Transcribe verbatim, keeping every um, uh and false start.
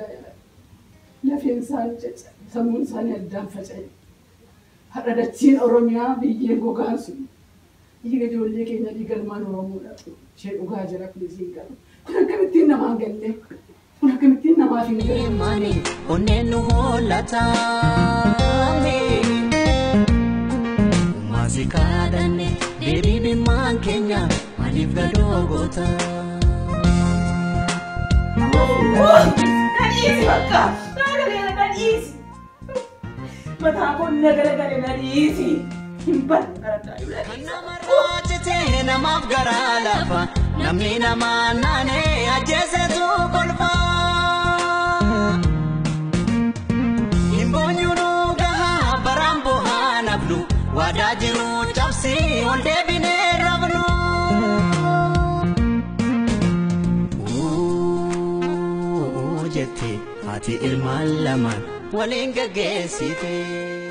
لفي إنسان سمون إنسان يدام فجأة هذا التين أوروميا بيجي غوغانسو يجي يقول لك إن دي كلمان أورومولا شيء وغاجرة كل شيء كذا كنا كمتين ما قال لك كنا كمتين ما في ماني وننو لاتامي ما زكادني بيبي بمان كينيا ما نفقد دوغوتا That easy, Baka. That easy. But I'm going to get that easy. But Namarajite namafgara lafa namina manane ajese tu kolfa Imbonyuru gaha barambo hanablu wadajiru chapsi onde bine rablu Jete hati ilman laman walinga gesite